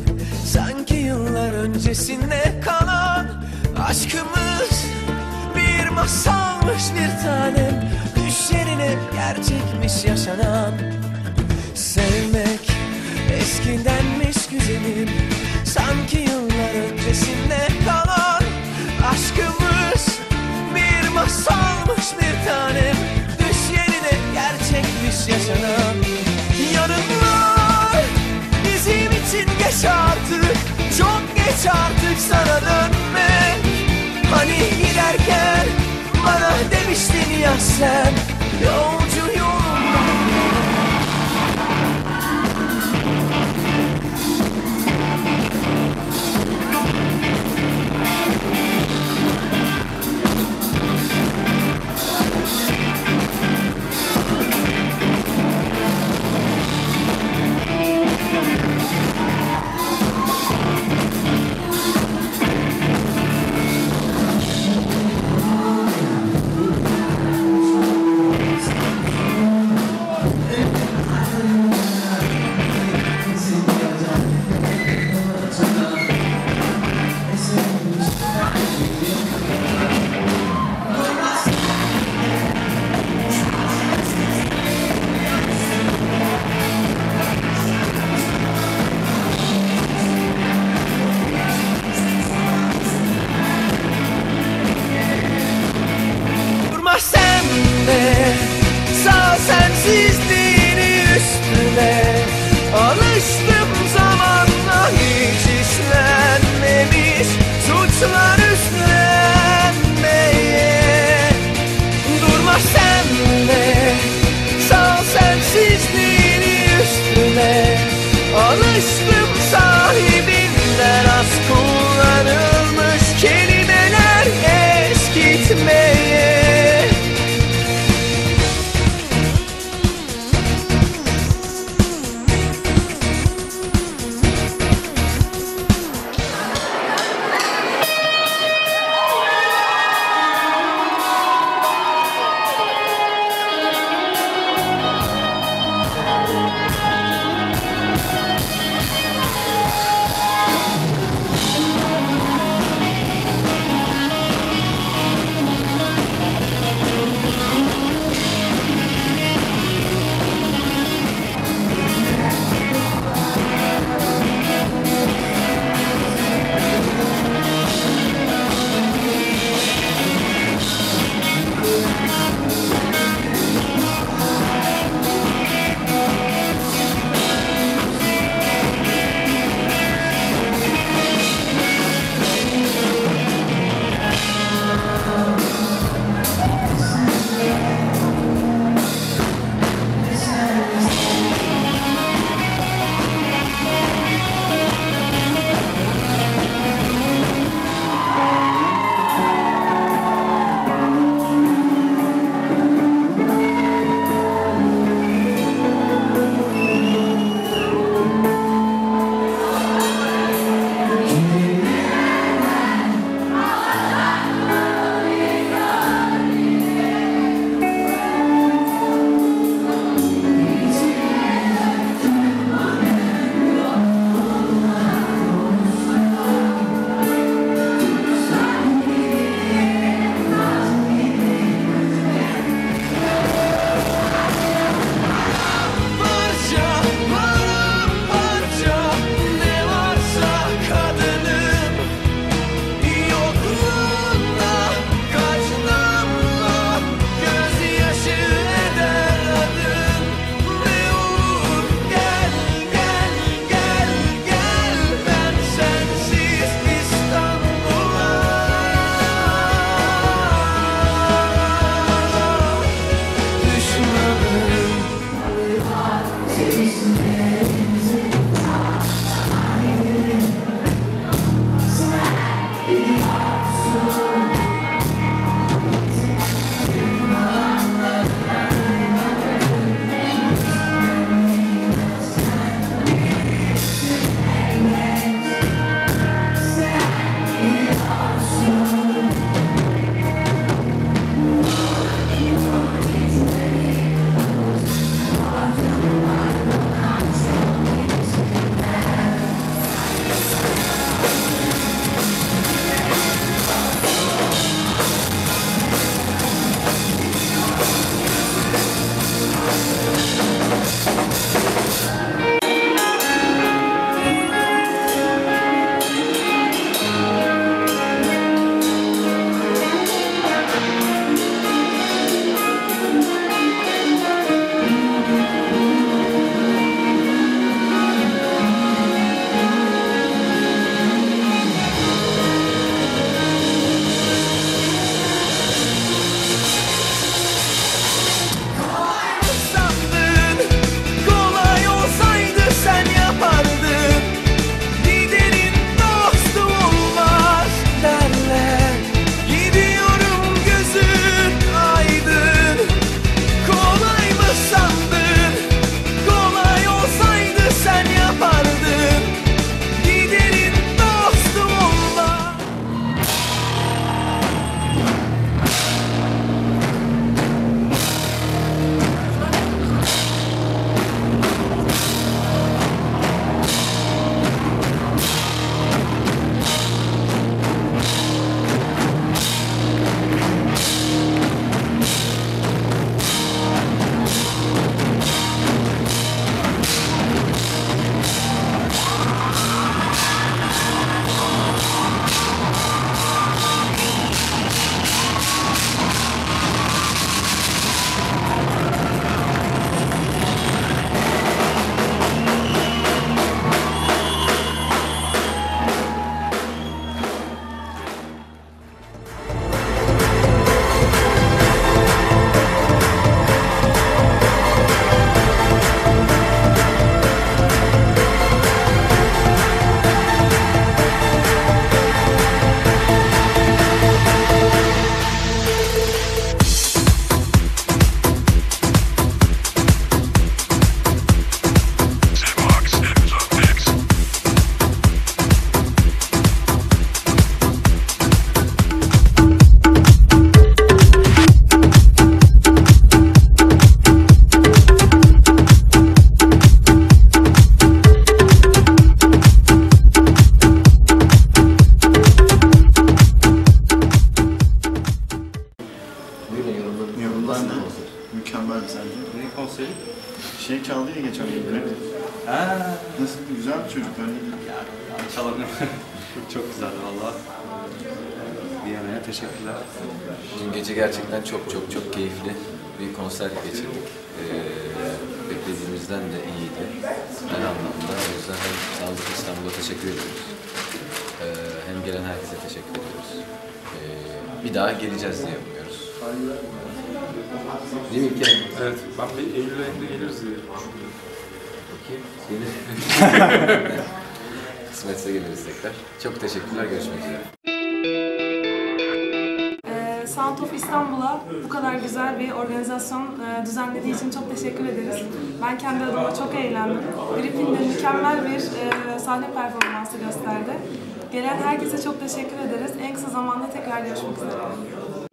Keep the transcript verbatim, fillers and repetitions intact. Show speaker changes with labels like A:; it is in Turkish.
A: Sanki yıllar öncesinde kalan aşkımız bir masalmış bir tanem. Düş yerine gerçekmiş yaşanan. Sevmek eskidenmiş güzelim. Sanki yıllar öncesinde kalan aşkımız bir masalmış bir tanem. Düş yerine gerçekmiş yaşanan. Yarınlar bizim için geç artık, çok geç artık sana dönmek. Hani giderken bana demiştin ya sen, yolcu yolunda.
B: çocuklar ne diyor?
C: Ya çalamıyorum. Çok güzeldi valla. Viyana'ya teşekkürler.
D: Dün gece gerçekten çok çok çok keyifli bir konser geçirdik. Ee, beklediğimizden de iyiydi. Her anlamda. O yüzden hem Sağlık İstanbul'a teşekkür ediyoruz. Ee, hem gelen herkese teşekkür ediyoruz. Ee, bir daha geleceğiz diye umuyoruz. Değil mi İlker?
E: Evet, ben bir Eylül ayında geliriz diye düşünüyorum.
D: Bakayım. Gelir. Kısmetse geliriz tekrar. Çok teşekkürler. Görüşmek üzere.
F: Sound of İstanbul'a bu kadar güzel bir organizasyon e, düzenlediği için çok teşekkür ederiz. Ben kendi adıma çok eğlendim. Gripin de mükemmel bir e, sahne performansı gösterdi. Gelen herkese çok teşekkür ederiz. En kısa zamanda tekrar görüşmek üzere.